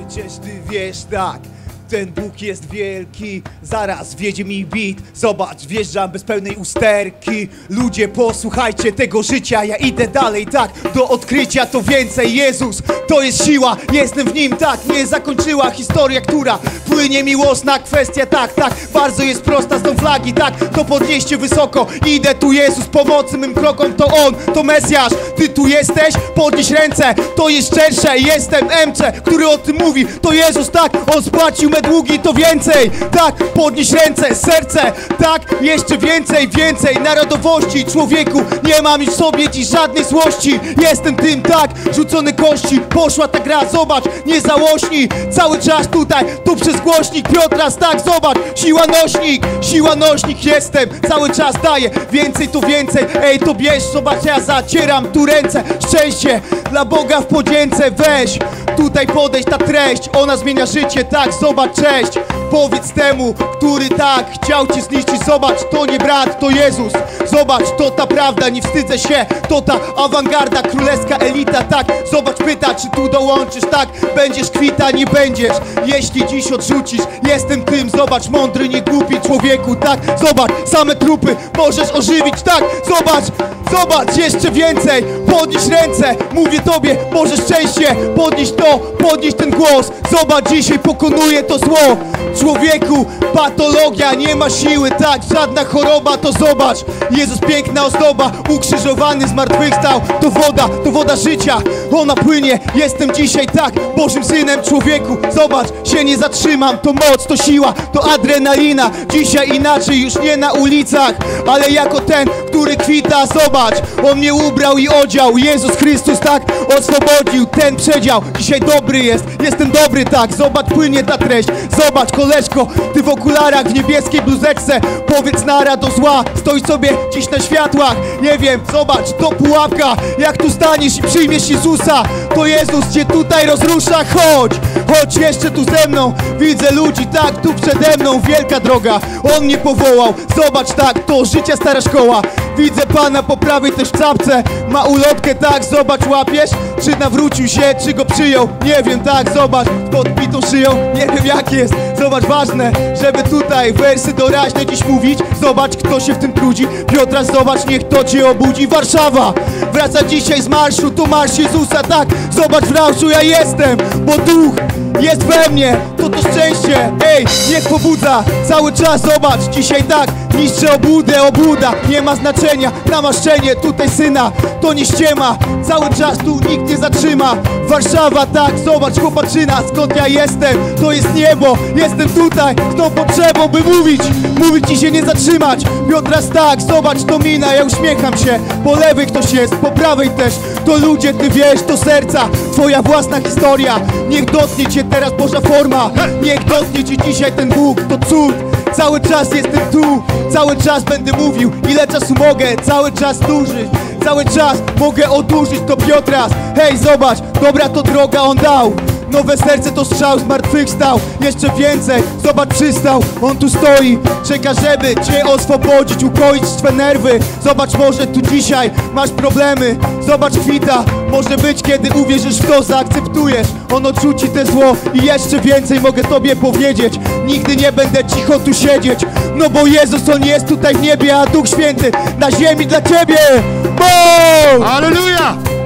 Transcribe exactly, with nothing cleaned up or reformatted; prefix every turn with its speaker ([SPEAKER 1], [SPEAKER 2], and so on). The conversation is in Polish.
[SPEAKER 1] Przecież ty wiesz tak, ten Bóg jest wielki. Zaraz wjedzie mi beat. Zobacz, wjeżdżam bez pełnej usterki. Ludzie, posłuchajcie tego życia. Ja idę dalej, tak, do odkrycia. To więcej, Jezus, to jest siła. Jestem w Nim, tak, nie zakończyła historia, która płynie miłosna kwestia, tak, tak. Bardzo jest prosta z tą flagi, tak, to podnieście wysoko. Idę tu, Jezus, pomocy mym krokom. To On, to Mesjasz. Ty tu jesteś? Podnieś ręce. To jest szczersze, jestem Emcze, który o tym mówi. To Jezus, tak, On spłacił me długi, to więcej. Tak, podnieś ręce, serce. Tak, jeszcze więcej, więcej narodowości. Człowieku, nie mam już w sobie dziś żadnej złości. Jestem tym, tak, rzucony kości. Poszła ta gra, zobacz, nie załośnij. Cały czas tutaj, tu przez głośnik Piotra, tak, zobacz, siła nośnik. Siła nośnik jestem, cały czas daję. Więcej to więcej, ej, to bierz. Zobacz, ja zacieram tu ręce. Szczęście dla Boga w podzięce. Weź, tutaj podejść ta treść. Ona zmienia życie, tak, zobacz, cześć. Powiedz temu, który tak chciał cię zniszczyć. Zobacz, to nie brat, to Jezus. Zobacz, to ta prawda, nie wstydzę się. To ta awangarda, królewska elita, tak. Zobacz, pyta, czy tu dołączysz, tak. Będziesz kwita, nie będziesz, jeśli dziś odrzucisz. Jestem tym, zobacz, mądry, nie głupi człowieku, tak. Zobacz, same trupy możesz ożywić, tak. Zobacz, zobacz, jeszcze więcej. Podnieś ręce, mówię tobie, Boże szczęście. Podnieś to, podnieś ten głos. Zobacz, dzisiaj pokonuje to zło. Człowieku, patologia, nie ma siły, tak, żadna choroba, to zobacz. Jezus, piękna ozdoba, ukrzyżowany, zmartwychwstał. To woda, to woda życia, ona płynie. Jestem dzisiaj, tak, Bożym Synem, człowieku. Zobacz, się nie zatrzymam, to moc, to siła, to adrenalina. Dzisiaj inaczej, już nie na ulicach, ale jako ten, który kwita. Zobacz, On mnie ubrał i odział. Jezus Chrystus, tak, oswobodził ten przedział. Dzisiaj dobry jest, jestem dobry, tak. Zobacz, płynie ta treść. Zobacz, koleżko, ty w okularach, w niebieskiej bluzeczce. Powiedz nara do zła, stoi sobie dziś na światłach. Nie wiem, zobacz, to pułapka. Jak tu staniesz i przyjmiesz Jezusa, to Jezus cię tutaj rozrusza. Chodź, chodź jeszcze tu ze mną. Widzę ludzi, tak, tu przede mną. Wielka droga, On mnie powołał. Zobacz, tak, to życia stara szkoła. Widzę Pana po prawej też w czapce. Ma ulotkę, tak, zobacz, łapiesz? Czy nawrócił się, czy go przyjął? Nie wiem, tak, zobacz, z podbitą szyją. Nie wiem jak jest, zobacz, ważne, żeby tutaj wersy doraźne dziś mówić. Zobacz, kto się w tym trudzi. Piotra, zobacz, niech to cię obudzi. Warszawa wraca dzisiaj z marszu, to marsz Jezusa, tak. Zobacz, w rauszu ja jestem, bo duch jest we mnie, to to szczęście, ej, niech pobudza cały czas. Zobacz, dzisiaj tak, niszczę obłudę, obłuda nie ma znaczenia, namaszczenie tutaj Syna, to nie ściema. Cały czas tu nikt nie zatrzyma. Warszawa, tak, zobacz, chłopaczyna, skąd ja jestem, to jest niebo. Jestem tutaj z tą potrzebą, by mówić, mówić i się nie zatrzymać. Piotras, tak, zobacz, to mina, ja uśmiecham się. Po lewej ktoś jest, po prawej też. To ludzie, ty wiesz, to serca, twoja własna historia. Niech dotknie cię teraz Boża forma. Niech dotknie cię dzisiaj ten Bóg, to cud. Cały czas jestem tu, cały czas będę mówił, ile czasu mogę, cały czas dłużyć. Cały czas mogę odurzyć, to Piotras. Hej, zobacz, dobra to droga On dał. Nowe serce to strzał, zmartwychwstał. Jeszcze więcej, zobacz, przystał. On tu stoi, czeka, żeby cię oswobodzić, ukoić twe nerwy. Zobacz, może tu dzisiaj masz problemy. Zobacz, kwita, może być, kiedy uwierzysz w to, zaakceptujesz. On odrzuci te zło i jeszcze więcej mogę tobie powiedzieć. Nigdy nie będę cicho tu siedzieć, no bo Jezus, On jest tutaj w niebie, a Duch Święty na ziemi dla ciebie. Bo!
[SPEAKER 2] Halleluja!